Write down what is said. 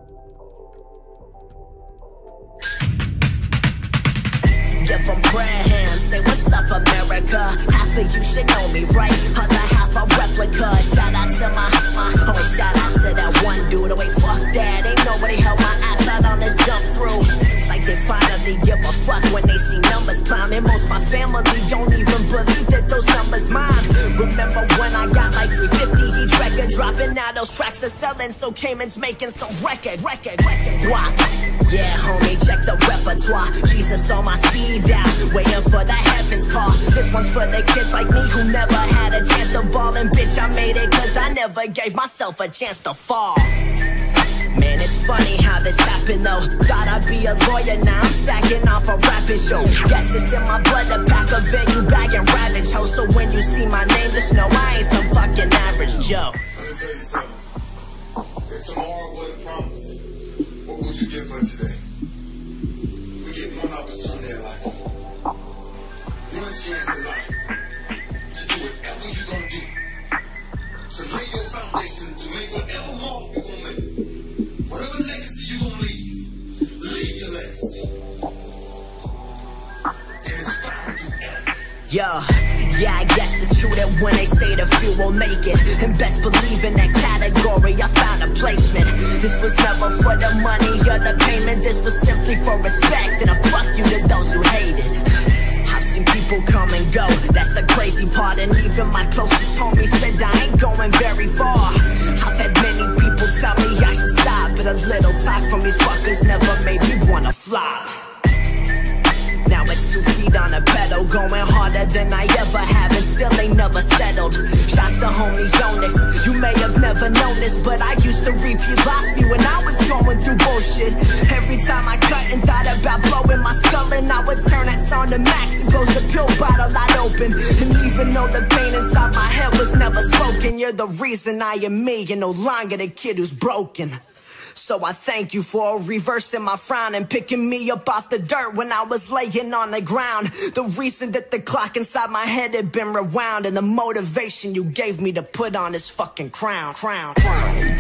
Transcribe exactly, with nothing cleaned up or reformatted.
Give them prayer hands, say what's up America. Half of you should know me, right? Other half a replica. Shout out to my, my, oh shout out to that one dude. Oh wait, fuck that, ain't nobody held my ass out on this jump through. Seems like they finally give a fuck when they see numbers climbing. Most my family don't even believe that those numbers mine. Remember when I got like three fifty each record dropping? Now those tracks are selling, so Cayman's making some record, record, record. Why? Yeah, homie, check the repertoire. Jesus on my speed down, waiting for the heavens call. This one's for the kids like me who never had a chance to ball. And bitch, I made it cause I never gave myself a chance to fall. Man, it's funny how this happened though. Thought I'd be a lawyer, now I'm stacking off a rapping show. Guess it's in my blood to pack a venue bag and ravage ho. So when you see my name, just know I ain't some fucking average Joe. Let me tell you something. If tomorrow were to promise, what would you give for today? We get one opportunity in life, one chance in life, to do whatever you're gonna do, to lay your foundation, to make whatever mark you're gonna make, whatever legacy you're gonna leave, leave your legacy. And it's found through effort. Yeah, yeah, I guess it's true that when they say the few will make it, and best believe in that category, I found a placement. This was never for the money or the payment, this was simply for respect, and a fuck you to those who hate it. I've seen people come and go, that's the crazy part, and even my closest homie said I ain't going very far. I've had many people tell me I should stop, but a little talk from these fuckers never made me wanna fly. Now it's two feet on a pedal, going harder than I ever have, and still ain't never settled. Shots to homie Jonas, you may have never known this, but I used to reap, you lost me when I was going through bullshit. Every time I cut and thought about blowing my skull, and I would turn that sound to max and close the pill bottle I'd open. And even though the pain inside my head was never spoken, you're the reason I am me, and no longer the kid who's broken. So I thank you for reversing my frown and picking me up off the dirt when I was laying on the ground. The reason that the clock inside my head had been rewound, and the motivation you gave me to put on this fucking crown, crown, crown.